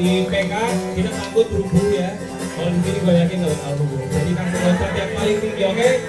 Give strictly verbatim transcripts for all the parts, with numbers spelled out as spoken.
di P K kita sambut buru-buru ya. Kalau di sini gue yakin nggak bakal buru. Jadi kasih konser yang paling tinggi, oke? Okay?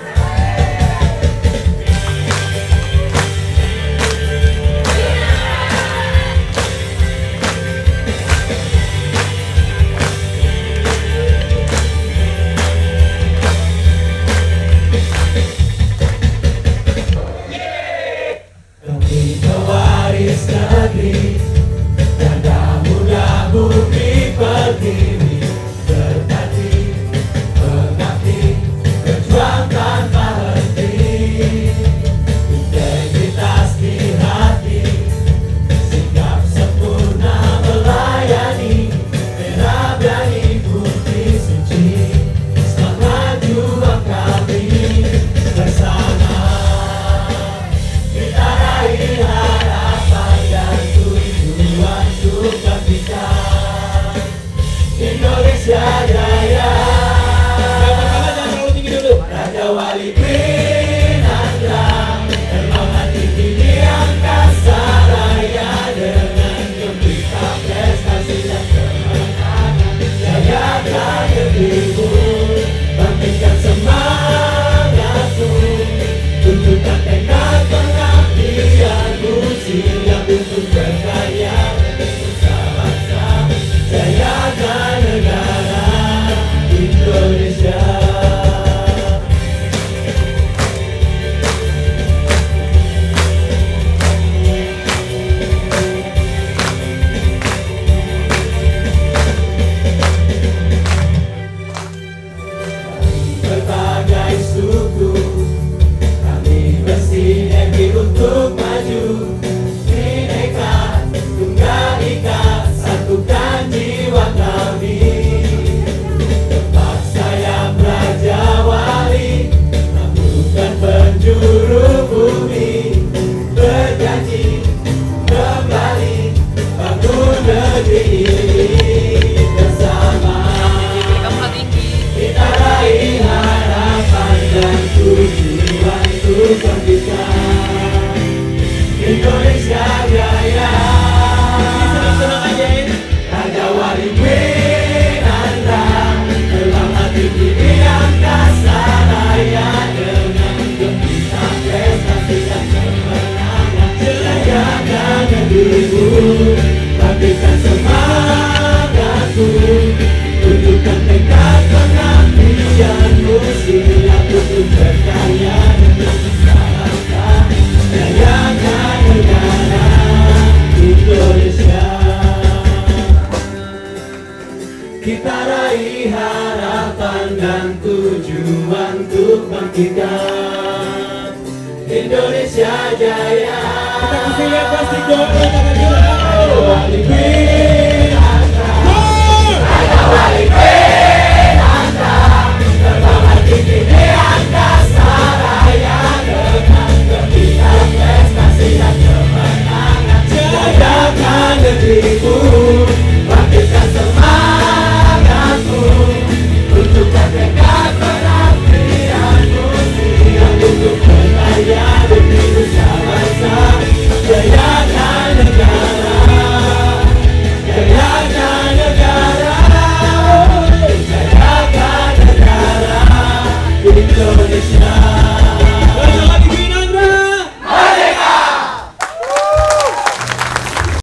Kita raih harapan dan tujuan untuk bangkitkan Indonesia Jaya. Kita kasih lihat pasti doa tangan kita. Ada Wali Pinanta, ada Wali Pinanta, terbang tinggi.